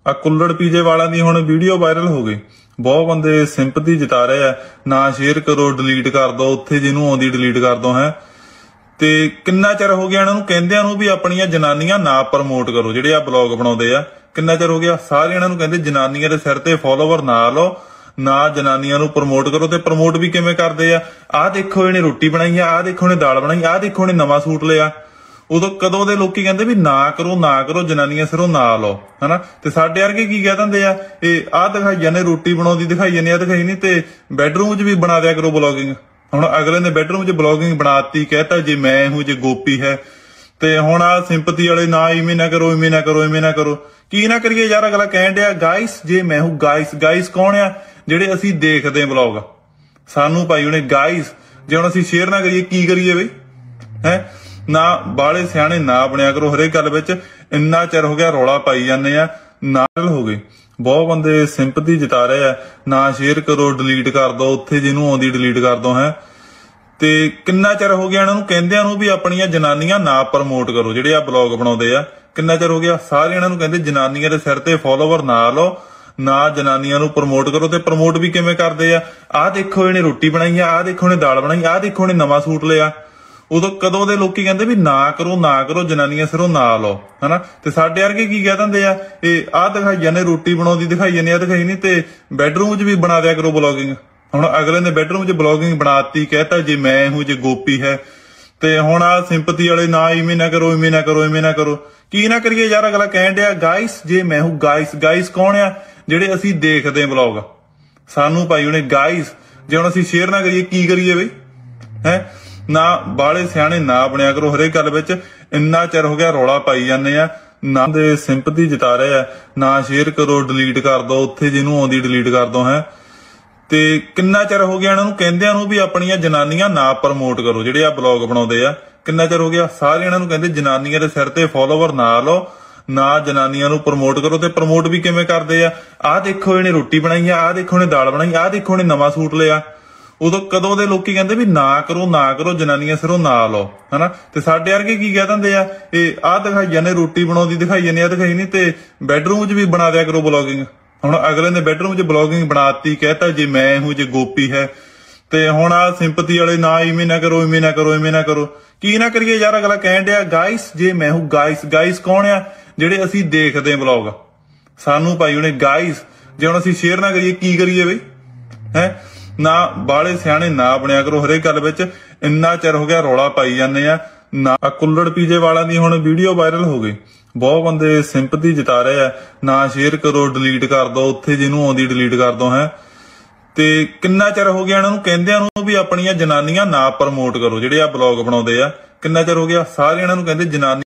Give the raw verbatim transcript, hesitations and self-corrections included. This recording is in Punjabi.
ਆ ਕੁੱਲੜ ਪੀਜੇ ਵਾਲਿਆਂ ਦੀ ਹੁਣ ਵੀਡੀਓ ਵਾਇਰਲ ਹੋ ਗਈ। ਬਹੁਤ ਬੰਦੇ ਸਿੰਪਥੀ ਜਤਾ ਰਹੇ ਆ, ਨਾ ਸ਼ੇਅਰ ਕਰੋ, ਡਿਲੀਟ ਕਰ ਦੋ, ਉੱਥੇ ਜਿਹਨੂੰ ਆਉਂਦੀ ਡਿਲੀਟ ਕਰ ਦੋ ਹੈ। ਤੇ ਕਿੰਨਾ ਚਿਰ ਹੋ ਗਿਆ ਇਹਨਾਂ ਨੂੰ ਕਹਿੰਦਿਆਂ ਨੂੰ ਵੀ ਆਪਣੀਆਂ ਜਨਾਨੀਆਂ ਨਾ ਪ੍ਰਮੋਟ ਕਰੋ, ਜਿਹੜੇ ਆ ਬਲੌਗ ਬਣਾਉਂਦੇ ਆ। ਕਿੰਨਾ ਚਿਰ ਹੋ ਗਿਆ, ਸਾਰੇ ਇਹਨਾਂ ਨੂੰ ਕਹਿੰਦੇ ਜਨਾਨੀਆਂ ਦੇ ਸਿਰ ਤੇ ਫੋਲੋਵਰ ਨਾ ਲਓ, ਨਾ ਜਨਾਨੀਆਂ ਨੂੰ ਪ੍ਰਮੋਟ ਕਰੋ। ਤੇ ਪ੍ਰਮੋਟ ਵੀ ਕਿਵੇਂ ਕਰਦੇ ਆ, ਆਹ ਦੇਖੋ ਇਹਨੇ ਰੋਟੀ ਬਣਾਈ ਆ, ਆਹ ਦੇਖੋ ਇਹਨੇ ਦਾਲ ਬਣਾਈ, ਆਹ ਦੇਖੋ ਇਹਨੇ ਨਵਾਂ ਸੂਟ ਲਿਆ। ਉਦੋਂ ਕਦੋਂ ਦੇ ਲੋਕੀ ਕਹਿੰਦੇ ਵੀ ਨਾ ਕਰੋ ਨਾ ਕਰੋ, ਜਨਾਨੀਆਂ ਸਿਰੋਂ ਨਾ ਲਓ, ਹਨਾ। ਤੇ ਸਾਡੇ ਵਰਗੇ ਕੀ ਕਹਿ ਦਿੰਦੇ ਆ, ਇਹ ਆਹ ਦਿਖਾਈ ਜਾਂਦੇ ਰੋਟੀ ਬਣਾਉਂਦੀ ਦਿਖਾਈ ਜਾਂਦੇ ਆ, ਦਿਖਾਈ ਨਹੀਂ ਤੇ ਬੈਡਰੂਮ 'ਚ ਵੀ ਬਣਾ ਦਿਆ ਕਰੋ ਬਲੌਗਿੰਗ। ਹੁਣ ਅਗਲੇ ਨੇ ਬੈਡਰੂਮ 'ਚ ਬਲੌਗਿੰਗ ਬਣਾਤੀ, ਕਹਿਤਾ ਜੇ ਮੈਂ ਹੂੰ ਜੇ ਗੋਪੀ ਹੈ। ਤੇ ਹੁਣ ਆ ਸਿੰਪਥੀ ਵਾਲੇ ਨਾ ਇਵੇਂ ਨਾ ਕਰੋ, ਇਵੇਂ ਨਾ ਕਰੋ, ਇਵੇਂ ਨਾ ਕਰੋ। ਕੀ ਨਾ ਕਰੀਏ ਯਾਰ, ਅਗਲਾ ਕਹਿਣ ਡਿਆ ਗਾਇਸ ਜੇ ਮੈਂ ਹੂੰ ਗਾਇਸ। ਗਾਇਸ ਕੌਣ ਆ, ਜਿਹੜੇ ਅਸੀਂ ਦੇਖਦੇ ਹਾਂ ਬਲੌਗ, ਸਾਨੂੰ ਭਾਈ ਉਹਨੇ ਗਾਇਸ। ਜੇ ਹੁਣ ਅਸੀਂ ਸ਼ੇਅਰ ਨਾ ਕਰੀਏ ਕੀ ਕਰੀਏ ਬਈ, ਹੈ ਨਾ। ਬਾਲੇ ਸਿਆਣੇ ਨਾ ਬਣਿਆ ਕਰੋ ਹਰੇਕ ਗੱਲ ਵਿੱਚ। ਇੰਨਾ ਚਿਰ ਹੋ ਗਿਆ ਰੌਲਾ ਪਾਈ ਜਾਂਦੇ ਆ, ਨਾਲ ਹੋ ਗਏ। ਬਹੁਤ ਬੰਦੇ ਸਿੰਪਥੀ ਜਤਾ ਰਹੇ ਆ, ਨਾ ਸ਼ੇਅਰ ਕਰੋ, ਡਿਲੀਟ ਕਰ ਦੋ, ਉੱਥੇ ਜਿਹਨੂੰ ਆਉਂਦੀ ਡਿਲੀਟ ਕਰ ਦੋ ਹੈ। ਤੇ ਕਿੰਨਾ ਚਿਰ ਹੋ ਗਿਆ ਇਹਨਾਂ ਨੂੰ ਕਹਿੰਦਿਆਂ ਨੂੰ ਵੀ ਆਪਣੀਆਂ ਜਨਾਨੀਆਂ ਨਾ ਪ੍ਰਮੋਟ ਕਰੋ, ਜਿਹੜੇ ਆ ਬਲੌਗ ਬਣਾਉਂਦੇ ਆ। ਕਿੰਨਾ ਚਿਰ ਹੋ ਗਿਆ, ਸਾਰੇ ਇਹਨਾਂ ਨੂੰ ਕਹਿੰਦੇ ਜਨਾਨੀਆਂ ਦੇ ਸਿਰ ਤੇ ਫੋਲੋਵਰ ਨਾ ਲਓ, ਨਾ ਜਨਾਨੀਆਂ ਨੂੰ ਪ੍ਰਮੋਟ ਕਰੋ। ਤੇ ਪ੍ਰਮੋਟ ਵੀ ਕਿਵੇਂ ਕਰਦੇ ਆ, ਆਹ ਦੇਖੋ ਇਹਨੇ ਰੋਟੀ ਬਣਾਈ ਆ, ਆਹ ਦੇਖੋ ਇਹਨੇ ਦਾਲ ਬਣਾਈ, ਆਹ ਦੇਖੋ ਇਹਨੇ ਨਵਾਂ ਸੂਟ ਲਿਆ। ਉਦੋਂ ਕਦੋਂ ਦੇ ਲੋਕੀ ਕਹਿੰਦੇ ਵੀ ਨਾ ਕਰੋ ਨਾ ਕਰੋ, ਜਨਾਨੀਆਂ ਸਿਰੋਂ ਨਾ ਲਓ, ਹਨਾ। ਤੇ ਸਾਡੇ ਵਰਗੇ ਕੀ ਕਹਿ ਦਿੰਦੇ ਆ, ਇਹ ਆਹ ਦਿਖਾਈ ਜਾਂਦੇ ਰੋਟੀ ਬਣਾਉਂਦੀ ਦਿਖਾਈ ਜਾਂਦੇ ਆ, ਦਿਖਾਈ ਨਹੀਂ ਤੇ ਬੈਡਰੂਮ 'ਚ ਵੀ ਬਣਾ ਦਿਆ ਕਰੋ ਬਲੌਗਿੰਗ। ਹੁਣ ਅਗਲੇ ਨੇ ਬੈਡਰੂਮ 'ਚ ਬਲੌਗਿੰਗ ਬਣਾਤੀ, ਕਹਿਤਾ ਜੇ ਮੈਂ ਹੂੰ ਜੇ ਗੋਪੀ ਹੈ। ਤੇ ਹੁਣ ਆ ਸਿੰਪਥੀ ਵਾਲੇ ਨਾ ਇਵੇਂ ਨਾ ਕਰੋ, ਇਵੇਂ ਨਾ ਕਰੋ, ਇਵੇਂ ਨਾ ਕਰੋ। ਕੀ ਨਾ ਕਰੀਏ ਯਾਰ, ਅਗਲਾ ਕਹਿਣ ਡਿਆ ਗਾਇਸ ਜੇ ਮੈਂ ਹੂੰ ਗਾਇਸ। ਗਾਇਸ ਕੌਣ ਆ, ਜਿਹੜੇ ਅਸੀਂ ਦੇਖਦੇ ਹਾਂ ਬਲੌਗ, ਸਾਨੂੰ ਭਾਈ ਉਹਨੇ ਗਾਇਸ। ਜੇ ਹੁਣ ਅਸੀਂ ਸ਼ੇਅਰ ਨਾ ਕਰੀਏ ਕੀ ਕਰੀਏ ਬਈ, ਹੈ ਨਾ। ਬਾਲੇ ਸਿਆਣੇ ਨਾ ਬਣਿਆ ਕਰੋ ਹਰੇਕ ਗੱਲ ਵਿੱਚ। ਇੰਨਾ ਚਿਰ ਹੋ ਗਿਆ ਰੌਲਾ ਪਾਈ ਜਾਂਦੇ ਆ, ਨਾ ਦੇ ਸਿੰਪਥੀ ਜਤਾ ਰਹੇ ਆ, ਨਾ ਸ਼ੇਅਰ ਕਰੋ, ਡਿਲੀਟ ਕਰ ਦੋ, ਉੱਥੇ ਜਿਹਨੂੰ ਆਉਂਦੀ ਡਿਲੀਟ ਕਰ ਦੋ ਹੈ। ਤੇ ਕਿੰਨਾ ਚਿਰ ਹੋ ਗਿਆ ਇਹਨਾਂ ਨੂੰ ਕਹਿੰਦਿਆਂ ਨੂੰ ਵੀ ਆਪਣੀਆਂ ਜਨਾਨੀਆਂ ਨਾ ਪ੍ਰਮੋਟ ਕਰੋ, ਜਿਹੜੇ ਆ ਬਲੌਗ ਬਣਾਉਂਦੇ ਆ। ਕਿੰਨਾ ਚਿਰ ਹੋ ਗਿਆ, ਸਾਰੇ ਇਹਨਾਂ ਨੂੰ ਕਹਿੰਦੇ ਜਨਾਨੀਆਂ ਦੇ ਸਿਰ ਤੇ ਫੋਲੋਵਰ ਨਾ ਲਓ, ਨਾ ਜਨਾਨੀਆਂ ਨੂੰ ਪ੍ਰਮੋਟ ਕਰੋ। ਤੇ ਪ੍ਰਮੋਟ ਵੀ ਕਿਵੇਂ ਕਰਦੇ ਆ, ਆਹ ਦੇਖੋ ਇਹਨੇ ਰੋਟੀ ਬਣਾਈ ਆ, ਆਹ ਦੇਖੋ ਇਹਨੇ ਦਾਲ ਬਣਾਈ, ਆਹ ਦੇਖੋ ਇਹਨੇ ਨਵਾਂ ਸੂਟ ਲਿਆ। ਉਦੋਂ ਕਦੋਂ ਦੇ ਲੋਕੀ ਕਹਿੰਦੇ ਵੀ ਨਾ ਕਰੋ ਨਾ ਕਰੋ, ਜਨਾਨੀਆਂ ਸਿਰੋਂ ਨਾ ਲਓ, ਹਨਾ। ਤੇ ਸਾਡੇ ਵਰਗੇ ਕੀ ਕਹਿ ਦਿੰਦੇ ਆ, ਇਹ ਆਹ ਦਿਖਾਈ ਜਾਂਦੇ ਰੋਟੀ ਬਣਾਉਂਦੀ ਦਿਖਾਈ ਜਾਂਦੇ ਆ, ਦਿਖਾਈ ਨਹੀਂ ਤੇ ਬੈਡਰੂਮ 'ਚ ਵੀ ਬਣਾ ਦਿਆ ਕਰੋ ਬਲੌਗਿੰਗ। ਹੁਣ ਅਗਲੇ ਨੇ ਬੈਡਰੂਮ 'ਚ ਬਲੌਗਿੰਗ ਬਣਾਤੀ, ਕਹਿਤਾ ਜੇ ਮੈਂ ਹੂੰ ਜੇ ਗੋਪੀ ਹੈ। ਤੇ ਹੁਣ ਆ ਸਿੰਪਥੀ ਵਾਲੇ ਨਾ ਇਵੇਂ ਨਾ ਕਰੋ, ਇਵੇਂ ਨਾ ਕਰੋ, ਇਵੇਂ ਨਾ ਕਰੋ। ਕੀ ਨਾ ਕਰੀਏ ਯਾਰ, ਅਗਲਾ ਕਹਿਣ ਡਿਆ ਗਾਇਸ ਜੇ ਮੈਂ ਹੂੰ ਗਾਇਸ। ਗਾਇਸ ਕੌਣ ਆ, ਜਿਹੜੇ ਅਸੀਂ ਦੇਖਦੇ ਹਾਂ ਬਲੌਗ, ਸਾਨੂੰ ਭਾਈ ਉਹਨੇ ਗਾਇਸ। ਜੇ ਹੁਣ ਅਸੀਂ ਸ਼ੇਅਰ ਨਾ ਕਰੀਏ ਕੀ ਕਰੀਏ ਬਈ, ਹੈ ਨਾ। ਬਾਲੇ ਸਿਆਣੇ ਨਾ ਬਣਿਆ ਕਰੋ ਹਰੇਕ ਗੱਲ ਵਿੱਚ। ਇੰਨਾ ਚਿਰ ਹੋ ਗਿਆ ਰੌਲਾ ਪਾਈ ਜਾਂਦੇ ਆ, ਨਾ। ਆ ਕੁੱਲੜ ਪੀਜੇ ਵਾਲਿਆਂ ਦੀ ਹੁਣ ਵੀਡੀਓ ਵਾਇਰਲ ਹੋ ਗਈ। ਬਹੁਤ ਬੰਦੇ ਸਿੰਪਥੀ ਜਤਾ ਰਹੇ ਆ, ਨਾ ਸ਼ੇਅਰ ਕਰੋ, ਡਿਲੀਟ ਕਰ ਦੋ, ਉੱਥੇ ਜਿਹਨੂੰ ਆਉਂਦੀ ਡਿਲੀਟ ਕਰ ਦੋ ਹੈ। ਤੇ ਕਿੰਨਾ ਚਿਰ ਹੋ ਗਿਆ ਇਹਨਾਂ ਨੂੰ ਕਹਿੰਦਿਆਂ ਨੂੰ ਵੀ ਆਪਣੀਆਂ ਜਨਾਨੀਆਂ ਨਾ ਪ੍ਰਮੋਟ ਕਰੋ, ਜਿਹੜੇ ਆ ਬਲੌਗ ਬਣਾਉਂਦੇ ਆ। ਕਿੰਨਾ ਚਿਰ ਹੋ ਗਿਆ, ਸਾਰੇ ਇਹਨਾਂ ਨੂੰ ਕਹਿੰਦੇ ਜਨਾਨੀ